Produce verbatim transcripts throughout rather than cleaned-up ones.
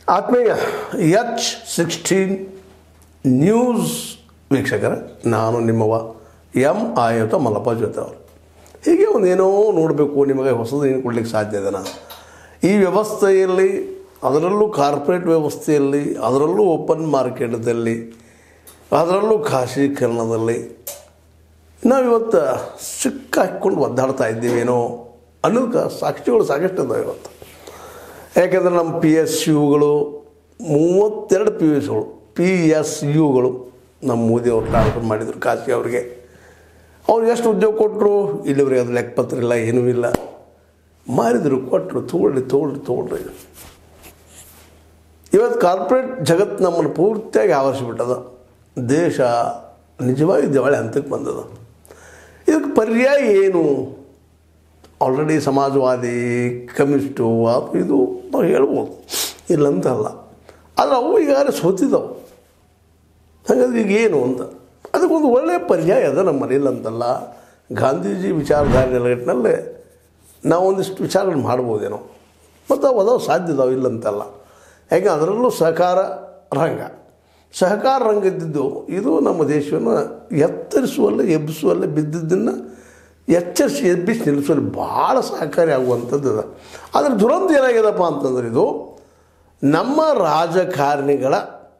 ಆತ್ಮೀಯ H sixteen news ವೀಕ್ಷಕರ, ನಾನು ನಿಮ್ಮವ ಎಂ ಆಯುತ ಮಲ್ಲಪ್ಪ ಜೊತೆ ಅವರು. ಹೀಗೆ ಒಂದೇನೋ ನೋಡಬೇಕು, ನಿಮಗೆ ಹೊಸದು ಏನು ಕೊಡಲಿಕ್ಕೆ ಸಾಧ್ಯ ಇದೆನಾ ಈ ವ್ಯವಸ್ಥೆಯಲ್ಲಿ, ಅದರಲ್ಲೂ ಕಾರ್ಪೊರೇಟ್ ವ್ಯವಸ್ಥೆಯಲ್ಲಿ, ಅದರಲ್ಲೂ ಓಪನ್ ಮಾರ್ಕೆಟ್ದಲ್ಲಿ, ಅದರಲ್ಲೂ ಖಾಸಗೀಕರಣದಲ್ಲಿ ನಾವಿವತ್ತು ಸಿಕ್ಕ ಹಾಕ್ಕೊಂಡು ಒದ್ದಾಡ್ತಾ ಇದ್ದೀವೇನೋ ಅನ್ನೋದಕ್ಕೆ ಸಾಕ್ಷಿಗಳು ಸಾಕಷ್ಟು ಇದ್ದಾವೆ ಇವತ್ತು. ಯಾಕೆಂದರೆ ನಮ್ಮ ಪಿ ಎಸ್ ಯುಗಳು ಮೂವತ್ತೆರಡು ಪಿ ಎಸ್ ಯುಗಳು ಪಿ ಎಸ್ ಯುಗಳು ನಮ್ಮ ಮೋದಿಯವರು ಟ್ರಾನ್ಸ್ಫರ್ ಮಾಡಿದರು ಖಾಸಗಿ ಅವ್ರಿಗೆ. ಅವ್ರು ಎಷ್ಟು ಉದ್ಯೋಗ ಕೊಟ್ಟರು, ಇಲ್ಲಿವರೆಗೆ ಅದು ಲೆಕ್ಕಪತ್ರ ಇಲ್ಲ, ಏನೂ ಇಲ್ಲ. ಮಾರಿದರು, ಕೊಟ್ಟರು, ತೊಗೊಳ್ಳಿ ತೊಗೊಳ್ಳಿ ತೊಗೊಳ್ರಿ. ಇವತ್ತು ಕಾರ್ಪೊರೇಟ್ ಜಗತ್ತು ನಮ್ಮನ್ನು ಪೂರ್ತಿಯಾಗಿ ಆವರಿಸಿಬಿಟ್ಟದ. ದೇಶ ನಿಜವಾಗಿ ದಿವಾಳಿ ಹಂತಕ್ಕೆ ಬಂದದ. ಇದಕ್ಕೆ ಪರ್ಯಾಯ ಏನು? ಆಲ್ರೆಡಿ ಸಮಾಜವಾದಿ, ಕಮ್ಯುನಿಸ್ಟು ಅದು ಇದು ನಾವು ಹೇಳ್ಬೋದು, ಇಲ್ಲಂತಲ್ಲ. ಆದರೆ ಅವು ಈಗಾಗಲೇ ಸೋತಿದ್ದವು. ಹಾಗಾದ್ರೆ ಈಗ ಏನು ಅಂತ ಅದಕ್ಕೊಂದು ಒಳ್ಳೆಯ ಪರ್ಯಾಯ ಅದ ನಮ್ಮಲ್ಲಿ, ಇಲ್ಲಂತಲ್ಲ. ಗಾಂಧೀಜಿ ವಿಚಾರಧಾರೆ ನೆಲೆಗಟ್ಟಿನಲ್ಲೇ ನಾವೊಂದಿಷ್ಟು ವಿಚಾರಗಳು ಮಾಡ್ಬೋದೇನೋ, ಮತ್ತು ಅವು ಅದಾವ ಸಾಧ್ಯ ಇದಾವೆ, ಇಲ್ಲಂತಲ್ಲ. ಯಾಕೆ ಅದರಲ್ಲೂ ಸಹಕಾರ ರಂಗ ಸಹಕಾರ ರಂಗ ಇದ್ದಿದ್ದು ಇದು ನಮ್ಮ ದೇಶವನ್ನು ಎತ್ತರಿಸುವಲ್ಲಿ, ಎಬ್ಬಿಸುವಲ್ಲಿ, ಬಿದ್ದಿದ್ದನ್ನು ಎಚ್ಚರಿಸಿ ಎಬ್ಬಿಸಿ ನಿಲ್ಲಿಸುವಲ್ಲಿ ಭಾಳ ಸಹಕಾರಿ ಆಗುವಂಥದ್ದು ಅದ. ಆದರೆ ದುರಂತ ಏನಾಗ್ಯದಪ್ಪ ಅಂತಂದ್ರೆ, ಇದು ನಮ್ಮ ರಾಜಕಾರಣಿಗಳ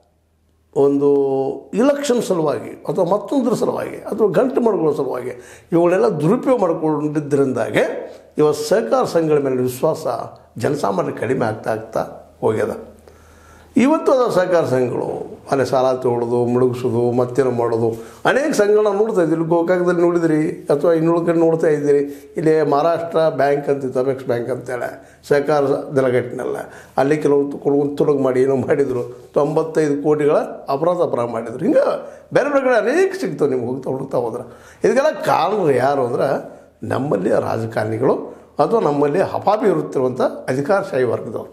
ಒಂದು ಇಲೆಕ್ಷನ್ ಸಲುವಾಗಿ ಅಥವಾ ಮತ್ತೊಂದರ ಸಲುವಾಗಿ ಅಥವಾ ಗಂಟು ಮಾಡ್ಕೊಳ್ಳೋ ಸಲುವಾಗಿ ಇವುಗಳೆಲ್ಲ ದುರುಪಯೋಗ ಮಾಡಿಕೊಂಡಿದ್ದರಿಂದಾಗೆ ಇವತ್ತು ಸಹಕಾರ ಸಂಘಗಳ ಮೇಲೆ ವಿಶ್ವಾಸ ಜನಸಾಮಾನ್ಯ ಕಡಿಮೆ ಆಗ್ತಾ ಆಗ್ತಾ ಹೋಗ್ಯದ. ಇವತ್ತು ಅದ ಸಹಕಾರ ಸಂಘಗಳು ಅಲ್ಲಿ ಸಾಲ ತೊಗೊಳ್ಳೋದು, ಮುಳುಗಿಸೋದು, ಮತ್ತೇನೋ ಮಾಡೋದು. ಅನೇಕ ಸಂಘಗಳನ್ನ ನೋಡ್ತಾ ಇದ್ದೀರಿ. ಗೋಕಾಕದಲ್ಲಿ ನೋಡಿದಿರಿ ಅಥವಾ ಇನ್ನುಳಿದ ಕಡೆ ನೋಡ್ತಾ ಇದ್ದೀರಿ. ಇಲ್ಲಿ ಮಹಾರಾಷ್ಟ್ರ ಬ್ಯಾಂಕ್ ಅಂತಿತ್ತು, ಅಪೆಕ್ಸ್ ಬ್ಯಾಂಕ್ ಅಂತೇಳಿ ಸಹಕಾರ ನೆಲಗಟ್ಟಿನಲ್ಲ, ಅಲ್ಲಿ ಕೆಲವು ಕೊಡುವಂತ ತೊಡಗು ಮಾಡಿ ಏನೋ ಮಾಡಿದರು. ತೊಂಬತ್ತೈದು ಕೋಟಿಗಳ ಅಪರಾಧ ಅಪರಾಧ ಮಾಡಿದರು. ಹಿಂಗೆ ಬೇರೆ ಬೇರೆ ಕಡೆ ಅನೇಕ ಸಿಗ್ತವೆ ನಿಮ್ಗೆ ಹೋಗ್ತಾ ಹುಡುಕ್ತಾ ಹೋದ್ರೆ. ಇದಕ್ಕೆಲ್ಲ ಕಾರಣರು ಯಾರು ಅಂದ್ರೆ ನಮ್ಮಲ್ಲಿ ರಾಜಕಾರಣಿಗಳು ಅಥವಾ ನಮ್ಮಲ್ಲಿ ಹಪಾಪಿ ಇರುತ್ತಿರುವಂಥ ಅಧಿಕಾರಶಾಹಿ ವರ್ಗದವರು.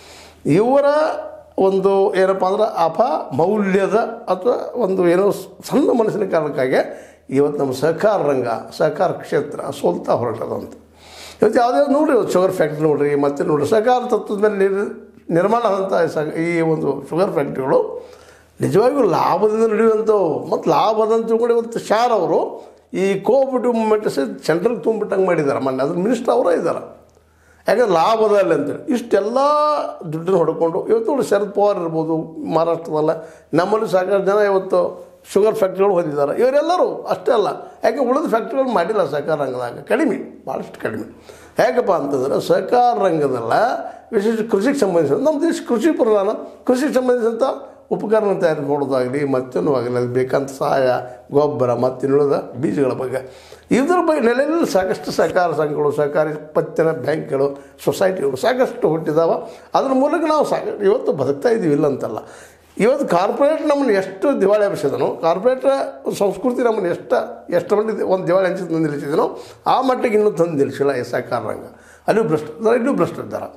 ಇವರ ಒಂದು ಏನಪ್ಪ ಅಂದ್ರೆ ಅಪ ಮೌಲ್ಯದ ಅಥವಾ ಒಂದು ಏನೋ ಸಣ್ಣ ಮನಸ್ಸಿನ ಕಾರಣಕ್ಕಾಗಿ ಇವತ್ತು ನಮ್ಮ ಸಹಕಾರ ರಂಗ, ಸಹಕಾರ ಕ್ಷೇತ್ರ ಸೋಲ್ತಾ ಹೊರಟದ ಅಂತ. ಇವತ್ತು ಯಾವುದೇ ನೋಡಿರಿ, ಇವತ್ತು ಶುಗರ್ ಫ್ಯಾಕ್ಟ್ರಿ ನೋಡಿರಿ, ಮತ್ತೆ ನೋಡಿರಿ ಸಹಕಾರ ತತ್ವದ ಮೇಲೆ ನಿರ್ ನಿರ್ಮಾಣ ಆದಂಥ ಸ ಈ ಒಂದು ಶುಗರ್ ಫ್ಯಾಕ್ಟ್ರಿಗಳು ನಿಜವಾಗಿಯೂ ಲಾಭದಿಂದ ನಡೆಯುವಂಥವು. ಮತ್ತು ಲಾಭದಂತ ತಿಳ್ಕೊಂಡು ಇವತ್ತು ಶಾರ್ ಅವರು ಈ ಕೋಆಪರೇಟಿವ್ ಮೂಮೆಂಟ್ ಸೆಂಟ್ರಲ್ ತುಂಬಿಟ್ಟಂಗೆ ಮಾಡಿದ್ದಾರೆ. ಮೊನ್ನೆ ಅದ್ರ ಮಿನಿಸ್ಟರ್ ಅವರೇ ಇದ್ದಾರೆ. ಯಾಕಂದ್ರೆ ಲಾಭದಲ್ಲಿ ಅಂತೇಳಿ ಇಷ್ಟೆಲ್ಲ ದುಡ್ಡನ್ನು ಹೊಡ್ಕೊಂಡು ಇವತ್ತು ನೋಡಿ ಶರದ್ ಪವಾರ್ ಇರ್ಬೋದು ಮಹಾರಾಷ್ಟ್ರದಲ್ಲ, ನಮ್ಮಲ್ಲಿ ಸಾಕಷ್ಟು ಜನ ಇವತ್ತು ಶುಗರ್ ಫ್ಯಾಕ್ಟ್ರಿಗಳು ಹೊಂದಿದ್ದಾರೆ. ಇವರೆಲ್ಲರೂ ಅಷ್ಟೇ ಅಲ್ಲ, ಯಾಕೆ ಉಳಿದ ಫ್ಯಾಕ್ಟ್ರಿಗಳು ಮಾಡಿಲ್ಲ ಸಹಕಾರ ರಂಗದಾಗ, ಕಡಿಮೆ, ಭಾಳಷ್ಟು ಕಡಿಮೆ. ಹೇಗಪ್ಪ ಅಂತಂದರೆ ಸಹಕಾರ ರಂಗದಲ್ಲ, ವಿಶೇಷ ಕೃಷಿಗೆ ಸಂಬಂಧಿಸಿದ ನಮ್ಮ ದೇಶ ಕೃಷಿ ಪ್ರಧಾನ. ಕೃಷಿಗೆ ಸಂಬಂಧಿಸಿದಂಥ ಉಪಕರಣ ತಯಾರು ಮಾಡೋದಾಗಲಿ ಮತ್ತೇನೂ ಆಗಲಿ, ಅದು ಬೇಕಂತ ಸಹಾಯ, ಗೊಬ್ಬರ ಮತ್ತು ಇನ್ನುಳಿದ ಬೀಜಗಳ ಬಗ್ಗೆ ಇದರ ಬಗ್ಗೆ ನೆಲೆಯಲ್ಲಿ ಸಾಕಷ್ಟು ಸಹಕಾರ ಸಂಘಗಳು, ಸಹಕಾರಿ ಪತ್ತಿನ ಬ್ಯಾಂಕ್ಗಳು, ಸೊಸೈಟಿಗಳು ಸಾಕಷ್ಟು ಹುಟ್ಟಿದಾವೆ. ಅದ್ರ ಮೂಲಕ ನಾವು ಸಾಕ ಇವತ್ತು ಬದುಕ್ತಾ ಇದ್ದೀವಿ, ಇಲ್ಲ ಅಂತಲ್ಲ. ಇವತ್ತು ಕಾರ್ಪೊರೇಟ್ ನಮ್ಮನ್ನು ಎಷ್ಟು ದಿವಾಳಿ ಹಬ್ಬಿಸಿದನೋ, ಕಾರ್ಪೊರೇಟ್ ಸಂಸ್ಕೃತಿ ನಮ್ಮನ್ನು ಎಷ್ಟು ಎಷ್ಟು ಮಟ್ಟಿಗೆ ಒಂದು ದಿವಾಳಿ ಹಂಚಿ ತಂದು ನಿಲ್ಲಿಸಿದನೋ ಆ ಮಟ್ಟಿಗೆ ಇನ್ನೂ ತಂದು ನಿಲ್ಲಿಸಿಲ್ಲ ಈ ಸಹಕಾರ ರಂಗ. ಅಲ್ಲೂ ಭ್ರಷ್ಟ ಇನ್ನೂ ಭ್ರಷ್ಟಿದ್ದಾರೆ.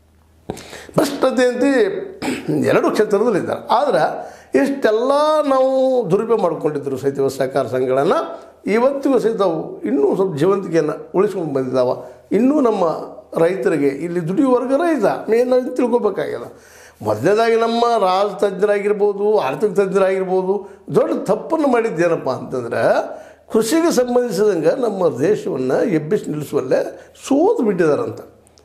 ಭ್ರಷ್ಟತೆ ಅಂತ ಎರಡು ಕ್ಷೇತ್ರದಲ್ಲಿದ್ದಾರೆ. ಆದರೆ ಇಷ್ಟೆಲ್ಲ ನಾವು ದುರುಪಯೋಗ ಮಾಡ್ಕೊಂಡಿದ್ದರು ಸಹಿತ ಸಹಕಾರ ಸಂಘಗಳನ್ನು ಇವತ್ತಿಗೂ ಸಹಿತ ಇನ್ನೂ ಸ್ವಲ್ಪ ಜೀವಂತಿಕೆಯನ್ನು ಉಳಿಸ್ಕೊಂಡು ಬಂದಿದ್ದಾವೆ. ಇನ್ನೂ ನಮ್ಮ ರೈತರಿಗೆ ಇಲ್ಲಿ ದುಡಿಯುವ ವರ್ಗ ರೈತ ಮೇನ್ ತಿಳ್ಕೊಬೇಕಾಗ್ಯದ. ಮೊದಲನೇದಾಗಿ ನಮ್ಮ ರಾಜತಜ್ಞರಾಗಿರ್ಬೋದು, ಆರ್ಥಿಕ ತಜ್ಞರಾಗಿರ್ಬೋದು ದೊಡ್ಡ ತಪ್ಪನ್ನು ಮಾಡಿದ್ದೇನಪ್ಪ ಅಂತಂದ್ರೆ, ಕೃಷಿಗೆ ಸಂಬಂಧಿಸಿದಂಗೆ ನಮ್ಮ ದೇಶವನ್ನು ಎಬ್ಬಿಸಿ ನಿಲ್ಲಿಸುವಲ್ಲೇ ಸೋತು ಬಿಟ್ಟಿದ್ದಾರಂತ.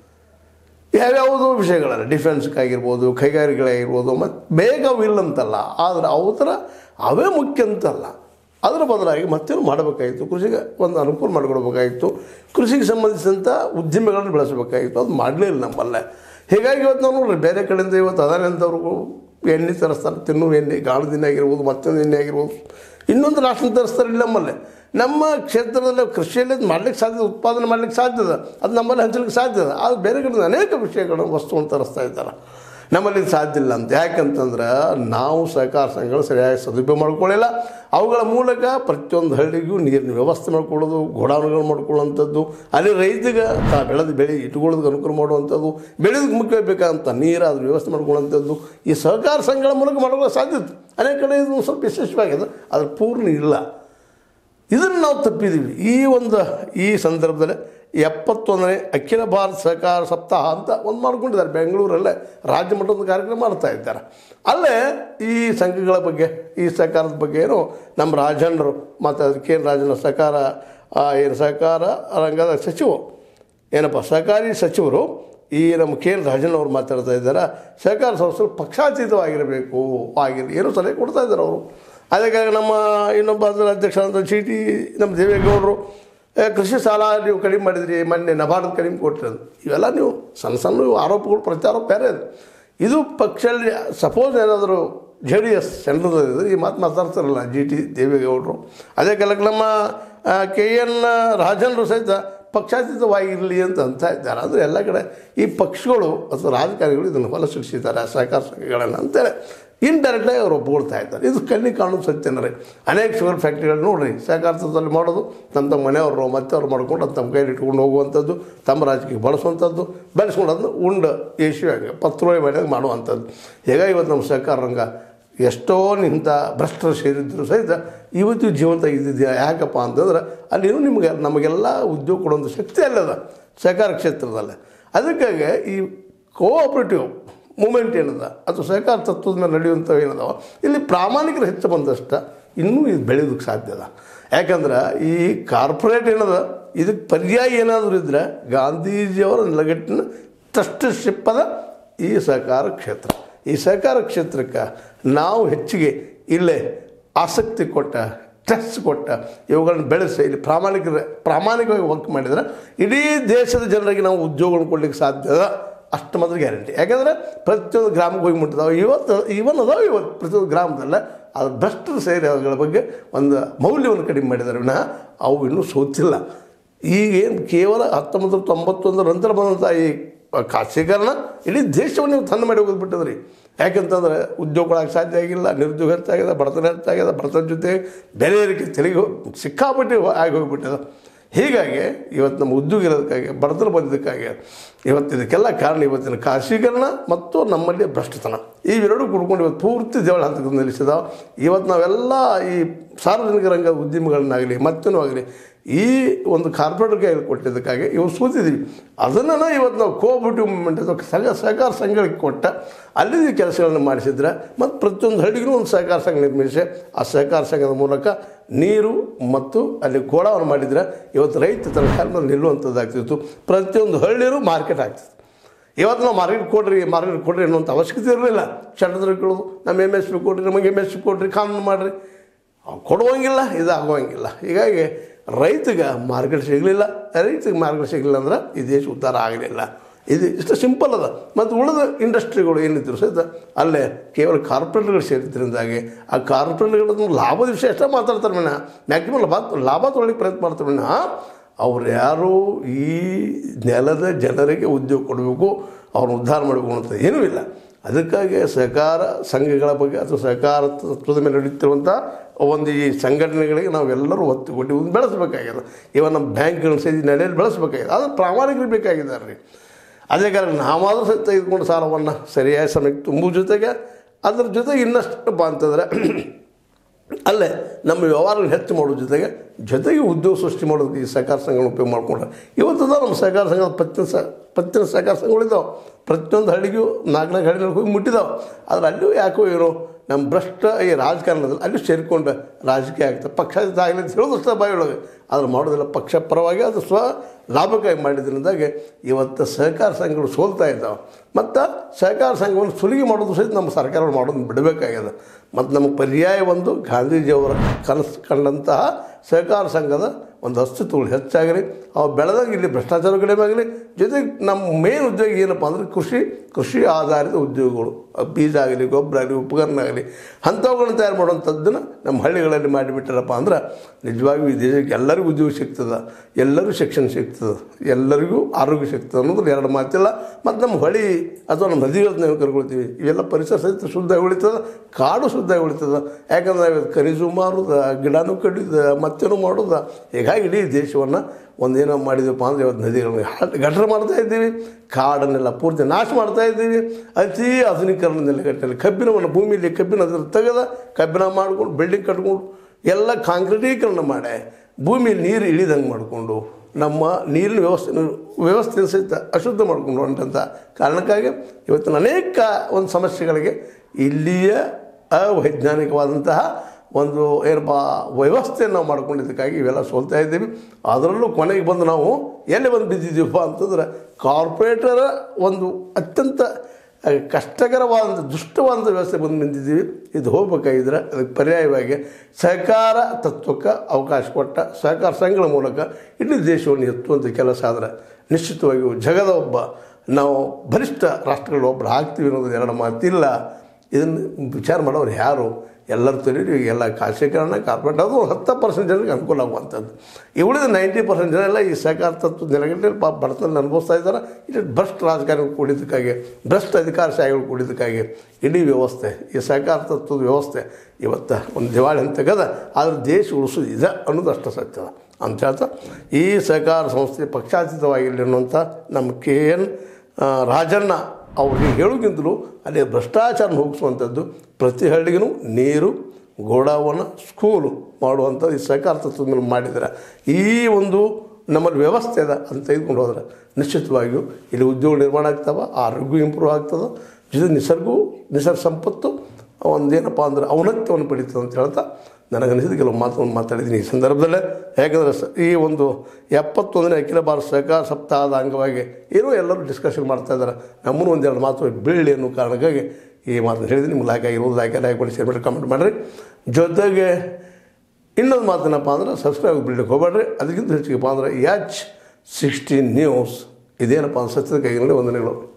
ಯಾವ್ಯಾವುದೋ ವಿಷಯಗಳಲ್ಲ, ಡಿಫೆನ್ಸ್ಗಾಗಿರ್ಬೋದು, ಕೈಗಾರಿಕೆಗಳಾಗಿರ್ಬೋದು, ಮತ್ತು ಬೇಗ ಇಲ್ಲಂತಲ್ಲ, ಆದರೆ ಅವು ಥರ ಅವೇ ಮುಖ್ಯ ಅಂತಲ್ಲ. ಅದರ ಬದಲಾಗಿ ಮತ್ತೇನು ಮಾಡಬೇಕಾಗಿತ್ತು, ಕೃಷಿಗೆ ಒಂದು ಅನುಕೂಲ ಮಾಡಿಕೊಡ್ಬೇಕಾಗಿತ್ತು, ಕೃಷಿಗೆ ಸಂಬಂಧಿಸಿದಂಥ ಉದ್ಯಮಿಗಳನ್ನು ಬೆಳೆಸಬೇಕಾಗಿತ್ತು. ಅದು ಮಾಡಲೇ ಇಲ್ಲ ನಮ್ಮಲ್ಲೇ. ಹೀಗಾಗಿ ಇವತ್ತು ನಾವು ನೋಡ್ರಿ ಬೇರೆ ಕಡೆಯಿಂದ ಇವತ್ತು ಅದಾನಂತವ್ರಿಗೂ ಎಣ್ಣೆ ತರಿಸ್ತಾರೆ, ತಿನ್ನುವ ಎಣ್ಣೆ, ಗಾಣದ ಎಣ್ಣೆ ಆಗಿರ್ಬೋದು, ಮತ್ತೊಂದು ಎಣ್ಣೆ ಆಗಿರ್ಬೋದು, ಇನ್ನೊಂದು ರಾಷ್ಟ್ರ ತರಿಸ್ತಾರೆ. ಇಲ್ಲಿ ನಮ್ಮಲ್ಲೇ ನಮ್ಮ ಕ್ಷೇತ್ರದಲ್ಲಿ ಕೃಷಿಯಲ್ಲಿ ಮಾಡ್ಲಿಕ್ಕೆ ಸಾಧ್ಯದ, ಉತ್ಪಾದನೆ ಮಾಡ್ಲಿಕ್ಕೆ ಸಾಧ್ಯದ, ಅದು ನಮ್ಮಲ್ಲಿ ಹಂಚಲಿಕ್ಕೆ ಸಾಧ್ಯದ. ಆದರೆ ಬೇರೆ ಕಡೆ ಅನೇಕ ವಿಷಯಗಳನ್ನು ವಸ್ತುವನ್ನು ತರಿಸ್ತಾ ಇದ್ದಾರೆ. ನಮ್ಮಲ್ಲಿ ಸಾಧ್ಯ ಇಲ್ಲ ಅಂತ. ಯಾಕಂತಂದ್ರೆ ನಾವು ಸಹಕಾರ ಸಂಘಗಳು ಸರಿಯಾಗಿ ಸದುಪಯೋಗ ಮಾಡ್ಕೊಳ್ಳಿಲ್ಲ. ಅವುಗಳ ಮೂಲಕ ಪ್ರತಿಯೊಂದು ಹಳ್ಳಿಗೂ ನೀರಿನ ವ್ಯವಸ್ಥೆ ಮಾಡ್ಕೊಳ್ಳೋದು, ಗೋಡಾನುಗಳು ಮಾಡ್ಕೊಳ್ಳೋವಂಥದ್ದು, ಅಲ್ಲಿ ರೈತಗೆ ತಾ ಬೆಳೆದು ಬೆಳೆ ಇಟ್ಕೊಳ್ಳೋದಕ್ಕೆ ಅನುಕೂಲ ಮಾಡುವಂಥದ್ದು, ಬೆಳೆದಕ್ಕೆ ಮುಖ್ಯ ಬೇಕಂತ ನೀರು ಅದ್ರ ವ್ಯವಸ್ಥೆ ಮಾಡ್ಕೊಳ್ಳೋವಂಥದ್ದು ಈ ಸಹಕಾರ ಸಂಘಗಳ ಮೂಲಕ ಮಾಡ್ಕೊಳ್ಳೋ ಸಾಧ್ಯತೆ ಅನೇಕ ಕಡೆ ಇದು ಸ್ವಲ್ಪ ಯಶಸ್ವಿಯಾಗಿದೆ. ಅದ್ರ ಪೂರ್ಣ ಇಲ್ಲ. ಇದನ್ನು ನಾವು ತಪ್ಪಿದ್ದೀವಿ. ಈ ಒಂದು ಈ ಸಂದರ್ಭದಲ್ಲಿ ಎಪ್ಪತ್ತೊಂದನೇ ಅಖಿಲ ಭಾರತ ಸಹಕಾರ ಸಪ್ತಾಹ ಅಂತ ಒಂದು ಮಾಡ್ಕೊಂಡಿದ್ದಾರೆ. ಬೆಂಗಳೂರಲ್ಲೇ ರಾಜ್ಯ ಮಟ್ಟದ ಕಾರ್ಯಕ್ರಮ ಮಾಡ್ತಾ ಇದ್ದಾರೆ. ಅಲ್ಲೇ ಈ ಸಂಘಗಳ ಬಗ್ಗೆ, ಈ ಸಹಕಾರದ ಬಗ್ಗೆ ಏನು ನಮ್ಮ ರಾಜಣ್ಣರು ಮತ್ತು ಅದಕ್ಕೆ ರಾಜನ ಸಹಕಾರ ಏನು ಸಹಕಾರ ರಂಗದ ಸಚಿವರು ಏನಪ್ಪ ಸಹಕಾರಿ ಸಚಿವರು ಈ ನಮ್ಮ ಕೆ ಎನ್ ರಾಜನ್ ಅವರು ಮಾತಾಡ್ತಾ ಇದ್ದಾರೆ. ಸಹಕಾರ ಸಂಸ್ಥೆಗಳು ಪಕ್ಷಾತೀತವಾಗಿರಬೇಕು ಆಗಿರಲಿ ಏನೋ ಸಲಹೆ ಕೊಡ್ತಾ ಇದ್ದಾರೆ ಅವರು. ಅದಕ್ಕಾಗಿ ನಮ್ಮ ಇನ್ನೊಬ್ಬ ಅದರ ಅಧ್ಯಕ್ಷರಾದಂಥ ಚಿ ಟಿ ನಮ್ಮ ದೇವೇಗೌಡರು ಕೃಷಿ ಸಾಲ ನೀವು ಕಡಿಮೆ ಮಾಡಿದ್ರಿ, ಮೊನ್ನೆ ನಬಾರ್ಡ್ ಕಡಿಮೆ ಕೊಟ್ಟರೆ, ಇವೆಲ್ಲ ನೀವು ಸಣ್ಣ ಸಣ್ಣ ಆರೋಪಗಳು ಪ್ರತ್ಯಾರೋಪ ಬೇರೆ ಅದು. ಇದು ಪಕ್ಷದಲ್ಲಿ ಸಪೋಸ್ ಏನಾದರೂ ಜೆ ಡಿ ಎಸ್ ಸೆಂಟ್ರಲ್ ಈ ಮಾತು ಮಾತಾಡ್ತಾರಲ್ಲ ಜಿ ಟಿ ದೇವೇಗೌಡರು, ಅದೇ ಕಾಲಕ್ಕೆ ನಮ್ಮ ಕೆ ಎನ್ ರಾಜನ್ರು ಸಹಿತ ಪಕ್ಷಾತೀತವಾಗಿರಲಿ ಅಂತ ಅಂತ ಇದ್ದಾರೆ. ಅಂದರೆ ಎಲ್ಲ ಕಡೆ ಈ ಪಕ್ಷಗಳು ಅಥವಾ ರಾಜಕಾರಣಿಗಳು ಇದನ್ನು ಹೊಲ ಸೃಷ್ಟಿಸಿದ್ದಾರೆ ಸಹಕಾರ ಸಂಘಗಳನ್ನು ಅಂತೇಳಿ ಇಂಡೈರೆಕ್ಟಾಗಿ ಅವರು ಒಪ್ಕೊಳ್ತಾ ಇದ್ದಾರೆ. ಇದು ಕಣ್ಣಿಗೆ ಕಾಣೋದು ಸತ್ಯನರೇ. ಅನೇಕ ಶುಗರ್ ಫ್ಯಾಕ್ಟ್ರಿಗಳು ನೋಡಿರಿ ಸಹಕಾರದಲ್ಲಿ ಮಾಡೋದು, ತಮ್ಮ ತಮ್ಮ ಮನೆಯವರು ಮತ್ತೆ ಅವ್ರು ಮಾಡ್ಕೊಂಡು ಅದು ತಮ್ಮ ಕೈಲಿ ಇಟ್ಕೊಂಡು ಹೋಗುವಂಥದ್ದು, ತಮ್ಮ ರಾಜಕೀಯ ಬಳಸುವಂಥದ್ದು, ಬೆಳೆಸ್ಕೊಂಡು ಅದನ್ನು ಉಂಡ ಏಷ್ಯಾಗೆ ಪತ್ರೋಳಿ ಮಾಡಿದಾಗ ಮಾಡುವಂಥದ್ದು. ಹೀಗಾಗಿ ಇವತ್ತು ನಮ್ಮ ಸಹಕಾರ ರಂಗ ಎಷ್ಟೋ ನಿಂತ ಭ್ರಷ್ಟರು ಸೇರಿದ್ರು ಸಹಿತ ಇವತ್ತು ಜೀವಂತ ಇದ್ದಿದೆಯಾ ಯಾಕಪ್ಪ ಅಂತಂದ್ರೆ ಅಲ್ಲಿನೂ ನಿಮಗೆ ನಮಗೆಲ್ಲ ಉದ್ಯೋಗ ಕೊಡುವಂಥ ಶಕ್ತಿ ಅಲ್ಲದ ಸಹಕಾರ ಕ್ಷೇತ್ರದಲ್ಲೇ. ಅದಕ್ಕಾಗಿ ಈ ಕೋಆಪ್ರೇಟಿವ್ ಮೂಮೆಂಟ್ ಏನದ ಅಥವಾ ಸಹಕಾರ ತತ್ವದ ಮೇಲೆ ನಡೆಯುವಂಥವು ಏನದಾವ ಇಲ್ಲಿ ಪ್ರಾಮಾಣಿಕರು ಹೆಚ್ಚು ಬಂದಷ್ಟು ಇನ್ನೂ ಇದು ಬೆಳೆಯೋದಕ್ಕೆ ಸಾಧ್ಯ ಅದ. ಯಾಕಂದ್ರೆ ಈ ಕಾರ್ಪೊರೇಟ್ ಏನದ ಇದಕ್ಕೆ ಪರ್ಯಾಯ ಏನಾದರೂ ಇದ್ದರೆ ಗಾಂಧೀಜಿಯವರ ನೆಲಗಟ್ಟಿನ ಟ್ರಸ್ಟಿಶಿಪ್ ಅದ ಈ ಸಹಕಾರ ಕ್ಷೇತ್ರ. ಈ ಸಹಕಾರ ಕ್ಷೇತ್ರಕ್ಕೆ ನಾವು ಹೆಚ್ಚಿಗೆ ಇಲ್ಲೇ ಆಸಕ್ತಿ ಕೊಟ್ಟ ಟ್ರಸ್ಟ್ ಕೊಟ್ಟ ಇವುಗಳನ್ನ ಬೆಳೆಸಿ ಇಲ್ಲಿ ಪ್ರಾಮಾಣಿಕರ ಪ್ರಾಮಾಣಿಕವಾಗಿ ವರ್ಕ್ ಮಾಡಿದರೆ ಇಡೀ ದೇಶದ ಜನರಿಗೆ ನಾವು ಉದ್ಯೋಗಗಳನ್ನು ಕೊಡಲಿಕ್ಕೆ ಸಾಧ್ಯ ಅದ. ಅಷ್ಟು ಮಾತ್ರ ಗ್ಯಾರಂಟಿ. ಯಾಕಂದರೆ ಪ್ರತಿಯೊಂದು ಗ್ರಾಮಕ್ಕೆ ಹೋಗಿ ಮುಟ್ಟಿದಾವೆ. ಇವತ್ತು ಇವನ್ ಅದಾವೆ ಇವತ್ತು ಪ್ರತಿಯೊಂದು ಗ್ರಾಮದಲ್ಲೇ ಅದು ಭ್ರಷ್ಟರು ಸೇರಿ ಅವುಗಳ ಬಗ್ಗೆ ಒಂದು ಮೌಲ್ಯವನ್ನು ಕಡಿಮೆ ಮಾಡಿದ್ದಾರೆ ವಿನಃ ಅವು ಇನ್ನೂ ಸೋತಿಲ್ಲ. ಈಗೇನು ಕೇವಲ ಹತ್ತೊಂಬತ್ತು ತೊಂಬತ್ತೊಂದರ ನಂತರ ಬಂದಂಥ ಈ ಖಾಸಗೀಕರಣ ಇಡೀ ದೇಶವನ್ನು ನೀವು ತಂದು ಮಾಡಿ ಹೋಗೋದು ಬಿಟ್ಟದ್ರಿ. ಯಾಕಂತಂದರೆ ಉದ್ಯೋಗಗಳಾಗಿ ಸಾಧ್ಯ ಆಗಿಲ್ಲ, ನಿರುದ್ಯೋಗ ಹೆಚ್ಚಾಗಿದೆ, ಬಡತನ ಹೆಚ್ಚಾಗಿದೆ, ಬಡತನ ಜೊತೆ ಬೇರೆ ಏರಿಕೆ ತೆರಿಗೆ ಸಿಕ್ಕಾಪಟ್ಟೆ ಆಗಿ ಹೋಗಿಬಿಟ್ಟದ. ಹೀಗಾಗಿ ಇವತ್ತು ನಮ್ಮ ಉದ್ಯೋಗ ಇರೋದಕ್ಕಾಗಿ ಬಡತನ ಬಂದಿದ್ದಕ್ಕಾಗಿ ಇವತ್ತು ಇದಕ್ಕೆಲ್ಲ ಕಾರಣ ಇವತ್ತಿನ ಖಾಸಗೀಕರಣ ಮತ್ತು ನಮ್ಮಲ್ಲಿ ಭ್ರಷ್ಟತನ ಇವೆರಡು ಕುಡ್ಕೊಂಡು ಇವತ್ತು ಪೂರ್ತಿ ದೇವಳ ಹಂತಕ್ಕೆ ನಿಲ್ಲಿಸಿದಾವೆ. ಇವತ್ತು ನಾವೆಲ್ಲ ಈ ಸಾರ್ವಜನಿಕ ರಂಗದ ಉದ್ಯಮಗಳನ್ನಾಗಲಿ ಮತ್ತೇನೂ ಆಗಲಿ ಈ ಒಂದು ಕಾರ್ಪೊರೇಟ್ ಕೈಯಲ್ಲಿ ಕೊಟ್ಟಿದ್ದಕ್ಕಾಗಿ ಇವು ಸೂತಿದ್ದೀವಿ. ಅದನ್ನು ಇವತ್ತು ನಾವು ಕೋಆಪರೇಟಿವ್ ಮೂವ್ಮೆಂಟ್ ಅಥವಾ ಸಂಘ ಸಹಕಾರ ಸಂಘಗಳಿಗೆ ಕೊಟ್ಟ ಅಲ್ಲಿಂದ ಕೆಲಸಗಳನ್ನು ಮಾಡಿಸಿದ್ರೆ ಮತ್ತು ಪ್ರತಿಯೊಂದು ಹಳ್ಳಿಗೂ ಒಂದು ಸಹಕಾರ ಸಂಘ ನಿರ್ಮಿಸಿ ಆ ಸಹಕಾರ ಸಂಘದ ಮೂಲಕ ನೀರು ಮತ್ತು ಅಲ್ಲಿ ಗೋಡಾವನ್ನು ಮಾಡಿದರೆ ಇವತ್ತು ರೈತ ತನ್ನ ಕಾಲ ನಿಲ್ಲುವಂಥದ್ದಾಗ್ತಿತ್ತು. ಪ್ರತಿಯೊಂದು ಹಳ್ಳಿಯೂ ಮಾರ್ಕೆಟ್ ಆಗ್ತಿತ್ತು. ಇವತ್ತು ನಾವು ಮಾರ್ಕೆಟ್ ಕೊಡ್ರಿ ಮಾರ್ಕೆಟ್ ಕೊಡ್ರಿ ಅನ್ನುವಂಥ ಅವಶ್ಯಕತೆ ಇರಲಿಲ್ಲ. ಚಂದ್ರಗಳು ನಮ್ಮ ಎಮ್ ಎಸ್ ಪಿ ಕೊಡ್ರಿ, ನಮಗೆ ಎಮ್ ಎಸ್ ಪಿ ಕೊಡ್ರಿ, ಕಾನೂನು ಮಾಡಿರಿ, ಕೊಡುವಂಗಿಲ್ಲ, ಇದಾಗುವಂಗಿಲ್ಲ. ಹೀಗಾಗಿ ರೈತಗೆ ಮಾರ್ಕೆಟ್ ಸಿಗಲಿಲ್ಲ. ರೈತಗೆ ಮಾರ್ಕೆಟ್ ಸಿಗಲಿಲ್ಲ ಅಂದ್ರೆ ಈ ದೇಶ ಉದ್ಧಾರ ಆಗಲಿಲ್ಲ. ಇದು ಇಷ್ಟು ಸಿಂಪಲ್ ಅದ. ಮತ್ತು ಉಳಿದ ಇಂಡಸ್ಟ್ರಿಗಳು ಏನಿದ್ರು ಸಹಿತ ಅಲ್ಲೇ ಕೇವಲ ಕಾರ್ಪೊರೇಟ್ಗಳು ಸೇರಿದ್ರಿಂದಾಗಿ ಆ ಕಾರ್ಪೊರೇಟ್ಗಳ ಲಾಭದ ವಿಷಯ ಅಷ್ಟೇ ಮಾತಾಡ್ತಾರೆ ವಿನಃ ಮ್ಯಾಕ್ಸಿಮಮ್ ಲಾಭ ಲಾಭ ತೊಗೊಳ್ಳಿಕ್ಕೆ ಪ್ರಯತ್ನ ಮಾಡ್ತಾರೆ ವಿನಃ ಅವ್ರು ಯಾರು ಈ ನೆಲದ ಜನರಿಗೆ ಉದ್ಯೋಗ ಕೊಡಬೇಕು, ಅವ್ರನ್ನ ಉದ್ಧಾರ ಮಾಡಬೇಕು ಅಂತ ಏನೂ ಇಲ್ಲ. ಅದಕ್ಕಾಗಿ ಸಹಕಾರ ಸಂಘಗಳ ಬಗ್ಗೆ ಅಥವಾ ಸಹಕಾರ ತತ್ವದ ಮೇಲೆ ನಡೀತಿರುವಂಥ ಒಂದು ಈ ಸಂಘಟನೆಗಳಿಗೆ ನಾವೆಲ್ಲರೂ ಒತ್ತು ಕೊಟ್ಟು ಒಂದು ಬೆಳೆಸಬೇಕಾಗಿದೆ. ಇವಾಗ ನಮ್ಮ ಬ್ಯಾಂಕ್ಗಳನ್ನ ಸೇರಿ ನೆಲೆಯಲ್ಲಿ ಬೆಳೆಸಬೇಕಾಗಿದೆ. ಆದರೆ ಪ್ರಾಮಾಣಿಕರು ಬೇಕಾಗಿದ್ದಾರೆ ರೀ. ಅದೇ ಕಾರಣ ನಾವಾದರೂ ಸಹ ತೆಗೆದುಕೊಂಡು ಸಾಲವನ್ನು ಸರಿಯಾದ ಸಮಯಕ್ಕೆ ತುಂಬುವ ಜೊತೆಗೆ ಅದ್ರ ಜೊತೆಗೆ ಇನ್ನಷ್ಟಪ್ಪ ಅಂತಂದರೆ ಅಲ್ಲೇ ನಮ್ಮ ವ್ಯವಹಾರಗಳು ಹೆಚ್ಚು ಮಾಡೋ ಜೊತೆಗೆ ಜೊತೆಗೆ ಉದ್ಯೋಗ ಸೃಷ್ಟಿ ಮಾಡೋದಕ್ಕೆ ಈ ಸಹಕಾರ ಸಂಘಗಳನ್ನ ಉಪಯೋಗ ಮಾಡಿಕೊಂಡ್ರೆ ಇವತ್ತದ ನಮ್ಮ ಸಹಕಾರ ಸಂಘದ ಪತ್ತಿನ ಸ ಪತ್ತಿನ ಸಹಕಾರ ಸಂಘಗಳಿದ್ದಾವೆ. ಪ್ರತಿಯೊಂದು ಹಳ್ಳಿಗೂ ನಾಲ್ಕು ನಾಲ್ಕು ಹಳ್ಳಿಗಳಿಗೆ ಹೋಗಿ ಮುಟ್ಟಿದ್ದಾವೆ. ಆದರೆ ಅಲ್ಲೂ ಯಾಕೋ ಏನೋ ನಮ್ಮ ಭ್ರಷ್ಟ ಈ ರಾಜಕಾರಣದಲ್ಲಿ ಅಲ್ಲಿ ಸೇರಿಕೊಂಡು ರಾಜಕೀಯ ಆಗ್ತದೆ. ಪಕ್ಷಾತೀತ ಆಗಲಿ ಅಂತ ಹೇಳೋದಷ್ಟೇ ಬಾಯಿಯೊಳಗೆ ಆದ್ರೆ ಮಾಡೋದಿಲ್ಲ. ಪಕ್ಷ ಪರವಾಗಿ ಅದು ಸ್ವ ಲಾಭಕ್ಕಾಗಿ ಮಾಡಿದ್ರಿಂದಾಗಿ ಇವತ್ತು ಸಹಕಾರ ಸಂಘಗಳು ಸೋಲ್ತಾ ಇದ್ದಾವೆ. ಮತ್ತು ಸಹಕಾರ ಸಂಘವನ್ನು ಸುಲಿಗೆ ಮಾಡೋದು ಸಹಿತ ನಮ್ಮ ಸರ್ಕಾರಗಳು ಮಾಡೋದನ್ನು ಬಿಡಬೇಕಾಗಿದೆ. ಮತ್ತು ನಮಗೆ ಪರ್ಯಾಯ ಒಂದು ಗಾಂಧೀಜಿಯವರ ಕನಸು ಕಂಡಂತಹ ಸಹಕಾರ ಸಂಘದ ಒಂದು ಅಸ್ತಿತ್ವಗಳು ಹೆಚ್ಚಾಗಲಿ, ಅವು ಬೆಳೆದಾಗ ಇಲ್ಲಿ ಭ್ರಷ್ಟಾಚಾರ ಕಡಿಮೆ ಆಗಲಿ. ಜೊತೆಗೆ ನಮ್ಮ ಮೇನ್ ಉದ್ಯೋಗ ಏನಪ್ಪ ಅಂದರೆ ಕೃಷಿ ಕೃಷಿ ಆಧಾರಿತ ಉದ್ಯೋಗಗಳು, ಬೀಜ ಆಗಲಿ, ಗೊಬ್ಬರ ಆಗಲಿ, ಉಪಕರಣ ಆಗಲಿ ಅಂಥವುಗಳನ್ನ ತಯಾರು ಮಾಡುವಂಥದ್ದನ್ನು ನಮ್ಮ ಹಳ್ಳಿಗಳಲ್ಲಿ ಮಾಡಿಬಿಟ್ಟಾರಪ್ಪ ಅಂದ್ರೆ ನಿಜವಾಗಿಯೂ ಈ ದೇಶಕ್ಕೆ ಎಲ್ಲರಿಗೂ ಉದ್ಯೋಗ ಸಿಗ್ತದೆ, ಎಲ್ಲರಿಗೂ ಶಿಕ್ಷಣ ಸಿಗ್ತದೆ, ಎಲ್ಲರಿಗೂ ಆರೋಗ್ಯ ಸಿಗ್ತದೆ ಅನ್ನೋದು ಎರಡು ಮಾತಿಲ್ಲ. ಮತ್ತು ನಮ್ಮ ಹೊಳಿ ಅಥವಾ ನಮ್ಮ ನದಿಗಳನ್ನ ನಾವು ಕರ್ಕೊಳ್ತೀವಿ, ಇವೆಲ್ಲ ಪರಿಸರ ಸಹಿತ ಶುದ್ಧ ಉಳಿತದೆ, ಕಾಡು ಶುದ್ಧ ಉಳಿತದೆ. ಯಾಕಂದ್ರೆ ನಾವು ಖನಿಜು ಮಾರೋದು, ಗಿಡನೂ ಕಡಿದು ಮತ್ತೇನೂ ಮಾಡೋದು. ಹೀಗಾಗಿ ಇಡೀ ದೇಶವನ್ನು ಒಂದೇನೋ ಮಾಡಿದೆವಪ್ಪ ಅಂದರೆ ಇವತ್ತು ನದಿಗಳನ್ನ ಗಟ್ಟರ ಮಾಡ್ತಾ ಇದ್ದೀವಿ, ಕಾಡನ್ನೆಲ್ಲ ಪೂರ್ತಿ ನಾಶ ಮಾಡ್ತಾ ಇದ್ದೀವಿ. ಅತಿ ಆಧುನೀಕರಣ ನೆಲೆಗಟ್ಟಲ್ಲಿ ಕಬ್ಬಿಣವನ್ನು ಭೂಮಿಯಲ್ಲಿ ಕಬ್ಬಿನ ಅದ್ರ ತೆಗೆದ ಕಬ್ಬಿಣ ಮಾಡ್ಕೊಂಡು ಬಿಲ್ಡಿಂಗ್ ಕಟ್ಕೊಂಡು ಎಲ್ಲ ಕಾಂಕ್ರೀಟೀಕರಣ ಮಾಡಿ ಭೂಮಿಯಲ್ಲಿ ನೀರು ಇಳಿದಂಗೆ ಮಾಡಿಕೊಂಡು ನಮ್ಮ ನೀರಿನ ವ್ಯವಸ್ಥೆ ವ್ಯವಸ್ಥೆ ಸಹಿತ ಅಶುದ್ಧ ಮಾಡಿಕೊಂಡು ಹೊಂಟಂಥ ಕಾರಣಕ್ಕಾಗಿ ಇವತ್ತಿನ ಅನೇಕ ಒಂದು ಸಮಸ್ಯೆಗಳಿಗೆ ಇಲ್ಲಿಯ ಅವೈಜ್ಞಾನಿಕವಾದಂತಹ ಒಂದು ಏನಪ್ಪ ವ್ಯವಸ್ಥೆಯನ್ನು ನಾವು ಮಾಡ್ಕೊಂಡಿದ್ದಕ್ಕಾಗಿ ಇವೆಲ್ಲ ಸೋಲ್ತಾ ಇದ್ದೀವಿ. ಅದರಲ್ಲೂ ಕೊನೆಗೆ ಬಂದು ನಾವು ಎಲ್ಲಿ ಬಂದು ಬಿದ್ದಿದ್ದೀವಪ್ಪ ಅಂತಂದ್ರೆ ಕಾರ್ಪೊರೇಟರ ಒಂದು ಅತ್ಯಂತ ಕಷ್ಟಕರವಾದ ದುಷ್ಟವಾದ ವ್ಯವಸ್ಥೆ ಬಂದು ನಿಂತಿದ್ದೀವಿ. ಇದು ಹೋಗ್ಬೇಕಾಗಿದ್ರೆ ಅದಕ್ಕೆ ಪರ್ಯಾಯವಾಗಿ ಸಹಕಾರ ತತ್ವಕ್ಕೆ ಅವಕಾಶ ಕೊಟ್ಟ ಸಹಕಾರ ಸಂಘಗಳ ಮೂಲಕ ಇಡೀ ದೇಶವನ್ನು ಎತ್ತುವಂಥ ಕೆಲಸ ಆದರೆ ನಿಶ್ಚಿತವಾಗಿಯೂ ಜಗದ ಒಬ್ಬ ನಾವು ಬಲಿಷ್ಠ ರಾಷ್ಟ್ರಗಳು ಒಬ್ಬರು ಆಗ್ತೀವಿ ಅನ್ನೋದು ಎರಡು ಮಾತಿಲ್ಲ. ಇದನ್ನು ವಿಚಾರ ಮಾಡೋರು ಯಾರು? ಎಲ್ಲರ ತಲೆಯಲ್ಲಿ ಎಲ್ಲ ಖಾಸಗೀಕರಣ ಕಾರ್ಪೊರೇಟ್ ಅದು ಹತ್ತು ಪರ್ಸೆಂಟ್ ಜನರಿಗೆ ಅನುಕೂಲ ಆಗುವಂಥದ್ದು. ಈ ಉಳಿದ ನೈಂಟಿ ಪರ್ಸೆಂಟ್ ಜನ ಎಲ್ಲ ಈ ಸಹಕಾರ ತತ್ವದ ನೆಲೆಗಟ್ಟಲೆ ಪಾಪ ಬಡತನ ಅನುಭವಿಸ್ತಾ ಇದ್ದಾರೆ. ಇಲ್ಲಿ ಭ್ರಷ್ಟ ರಾಜಕಾರಣಿಗಳು ಕೂಡಿದ್ದಕ್ಕಾಗಿ ಭ್ರಷ್ಟ ಅಧಿಕಾರಶಾಹಿಗಳು ಕೂಡಿದ್ದಕ್ಕಾಗಿ ಇಡೀ ವ್ಯವಸ್ಥೆ ಈ ಸಹಕಾರ ತತ್ವದ ವ್ಯವಸ್ಥೆ ಇವತ್ತು ಒಂದು ದಿವಾಳಿ ಅಂತ ತೆಗೆದ ಆದರೆ ದೇಶ ಉಳಿಸೋದು ಇದೆ ಅನ್ನೋದು ಅಷ್ಟು ಸತ್ಯದ ಅಂತ ಹೇಳ್ತಾ ಈ ಸಹಕಾರ ಸಂಸ್ಥೆ ಪಕ್ಷಾತೀತವಾಗಿರಲಿ ಅನ್ನುವಂಥ ನಮ್ಮ ಕೆ ಎನ್ ರಾಜಣ್ಣ ಅವ್ರಿಗೆ ಹೇಳೋಕ್ಕಿಂತಲೂ ಅಲ್ಲಿ ಭ್ರಷ್ಟಾಚಾರ ಹೋಗಿಸುವಂಥದ್ದು ಪ್ರತಿ ಹಳ್ಳಿಗೂ ನೀರು ಗೋಡಾವನ ಸ್ಕೂಲು ಮಾಡುವಂಥದ್ದು ಈ ಸಹಕಾರ ತತ್ವದ ಮೇಲೆ ಮಾಡಿದರೆ ಈ ಒಂದು ನಮ್ಮಲ್ಲಿ ವ್ಯವಸ್ಥೆ ಅದ ಅಂತ ತೆಗೆದುಕೊಂಡು ಹೋದ್ರೆ ನಿಶ್ಚಿತವಾಗಿಯೂ ಇಲ್ಲಿ ಉದ್ಯೋಗ ನಿರ್ಮಾಣ ಆಗ್ತವೆ, ಆರೋಗ್ಯ ಇಂಪ್ರೂವ್ ಆಗ್ತದೆ, ಜೊತೆ ನಿಸರ್ಗವು ನಿಸರ್ಗ ಸಂಪತ್ತು ಒಂದೇನಪ್ಪ ಅಂದ್ರೆ ಔನ್ನತ್ಯವನ್ನು ಪಡೀತದೆ ಅಂತ ಹೇಳ್ತಾ ನನಗನ್ನಿಸಿದ ಕೆಲವು ಮಾತನ್ನು ಮಾತಾಡಿದ್ದೀನಿ ಈ ಸಂದರ್ಭದಲ್ಲೇ. ಯಾಕಂದರೆ ಸ ಈ ಒಂದು ಎಪ್ಪತ್ತೊಂದನೇ ಅಖಿಲ ಭಾರತ ಸಹಕಾರ ಸಪ್ತಾಹದ ಅಂಗವಾಗಿ ಏನೋ ಎಲ್ಲರೂ ಡಿಸ್ಕಷನ್ ಮಾಡ್ತಾಯಿದ್ದಾರೆ. ನಮ್ಮನ್ನು ಒಂದೆರಡು ಮಾತು ಬೀಳಲಿ ಅನ್ನೋ ಕಾರಣಕ್ಕಾಗಿ ಈ ಮಾತನ್ನು ಹೇಳಿದ್ದೀನಿ. ನಿಮ್ಗೆ ಲೈಕ್ ಆಗಿರೋದು ಲೈಕ್ ಲೈಕ್ ಮಾಡಿ ಶೇರ್ ಮಾಡಿ ಕಮೆಂಟ್ ಮಾಡಿರಿ. ಜೊತೆಗೆ ಇನ್ನೊಂದು ಮಾತೇನಪ್ಪ ಅಂದ್ರೆ ಸಬ್ಸ್ಕ್ರೈಬ್ ಬಿಡ್ಲಿಕ್ಕೆ ಹೋಗ್ಬೇಡ್ರಿ. ಅದಕ್ಕಿಂತ ಹೆಚ್ಚಿಗೆಪ್ಪ ಅಂದ್ರೆ ಎಚ್ ಸಿಕ್ಸ್ಟೀನ್ ನ್ಯೂಸ್ ಇದೇನಪ್ಪ ಅಂದ್ರೆ ಸತ್ಯದ ಕೈಗಳಲ್ಲಿ ವಂದನೆಗಳು.